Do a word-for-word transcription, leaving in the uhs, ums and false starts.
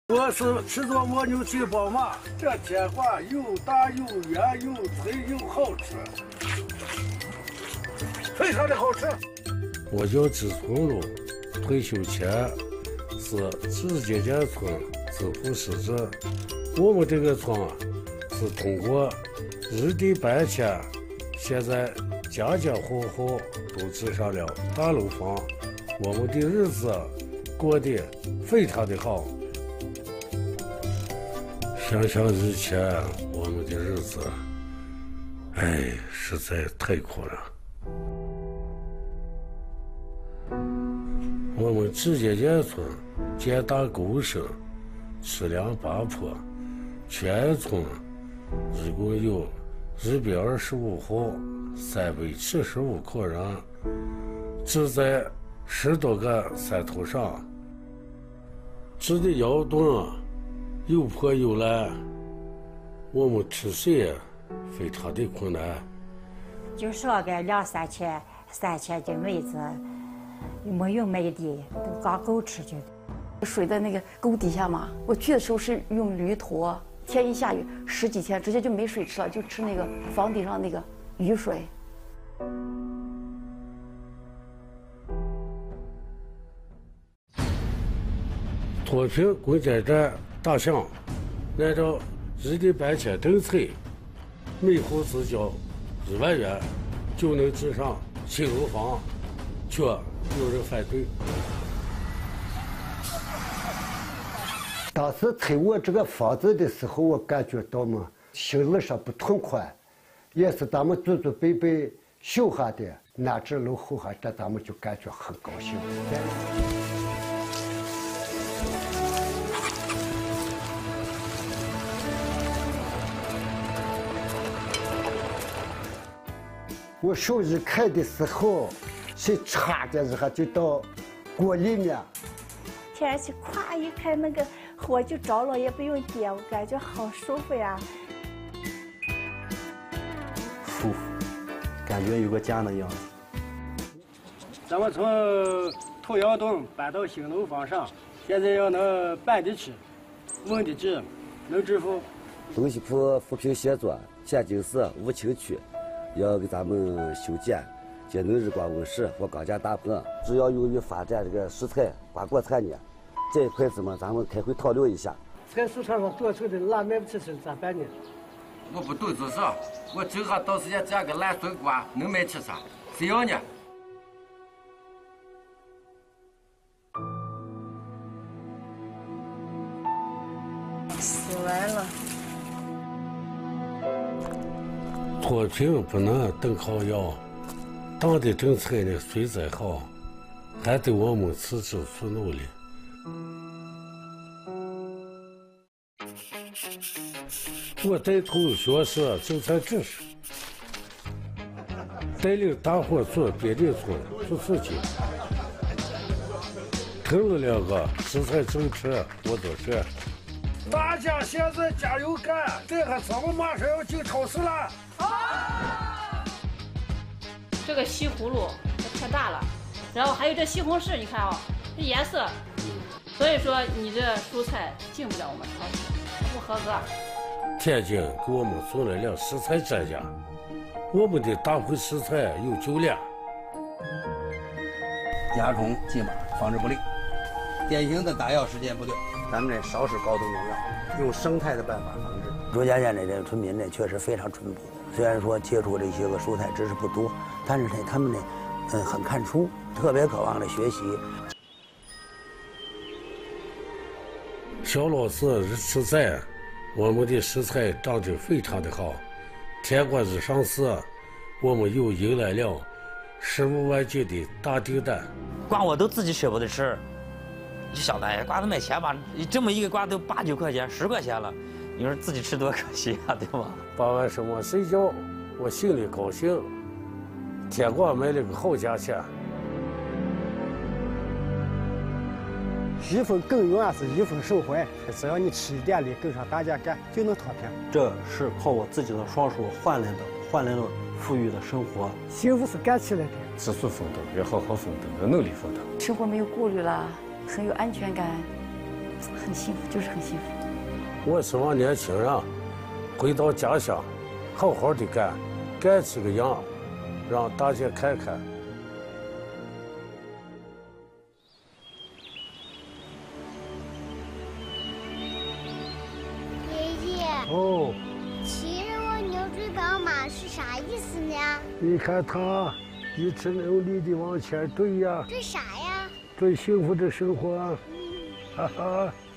我是吃着蜗牛最宝马，这铁锅又大又圆又脆又好吃，非常的好吃。 我叫支从路，退休前是Zhujiajian村支副市长。我们这个村是通过日地搬迁，现在家家户户都置上了大楼房，我们的日子过得非常的好。想想以前我们的日子，哎，实在太苦了。我们Zhujiajian村建大沟深，吃粮八坡，全村一共有一百二十五户，三百七十五口人，住在十多个山头上，住的窑洞又破又烂，我们吃水非常的困难。 就说个两三千、三千斤麦子，没有麦地，都搞狗吃去。 睡在那个沟底下嘛，我去的时候是用驴驮，天一下雨，十几天直接就没水吃了，就吃那个房顶上那个雨水。 脱贫攻坚战打响，按照日地搬迁政策，每户只交一万元就能置上新楼房，却有人反对。 当时拆我这个房子的时候，我感觉到嘛，心理上不痛快，也是咱们祖祖辈辈修下的安置楼后下，这咱们就感觉很高兴。我手一开的时候，是插着一下就到锅里面。 天气咵一开，那个火就着了，也不用点，我感觉好舒服呀。 舒服，感觉有个家的样子。 咱们从土窑洞搬到新楼房上，现在要能搬得起，稳得起，能致富。 东西铺扶贫协作，前进市武清区要给咱们修建节能日光温室和钢架大棚，主要用于发展这个蔬菜瓜果产业。这一块子嘛，咱们开会讨论一下。 菜市场上多出的辣卖不起吃，咋办呢？ 我不懂这事，我就怕到时间这样个烂笋瓜能卖吃啥？谁要呢？ 死完了。 脱贫不能等靠药，党的政策呢虽再好，还得我们自己去努力。我带头学是政策知识，带领大伙做别的村做事情。听了两个食材政策，我做事。 大家现在加油干！这个咱们马上要进超市了。 啊！这个西葫芦太大了，然后还有这西红柿，你看啊、哦，这颜色，所以说你这蔬菜进不了我们超市，不合格。 天津给我们送来了食材专家，我们的大棚食材有救了。 甲虫进马防治不力，典型的打药时间不对。咱们这少使高度农药，用生态的办法防治。 Zhujiajian这这村民呢，确实非常淳朴。虽然说接触这些个蔬菜知识不多，但是呢，他们呢，嗯，很看书，特别渴望着学习。 小老师日吃菜，我们的食材长得非常的好。天光日上市，我们又迎来了十五万斤的大订单。 瓜我都自己舍不得吃。你晓得，哎，瓜子卖钱吧，这么一个瓜都八九块钱、十块钱了，你说自己吃多可惜啊，对吧？ 傍晚什么睡觉，我心里高兴。天光卖了个好价钱。 一分耕耘是一分收获，只要你吃一点力，跟上大家干，就能脱贫。 这是靠我自己的双手换来的，换来了富裕的生活。 幸福是干起来的， 知足奋斗，要好好奋斗，要努力奋斗。 生活没有顾虑了。很有安全感， 很幸福，就是很幸福。 我希望年轻人回到家乡，好好的干，干起个样，让大家看看。 爷爷。 哦。 骑着我牛追宝马是啥意思呢？ 你看他一直努力的往前追呀。 追啥呀？ 追幸福的生活啊！嗯、哈哈。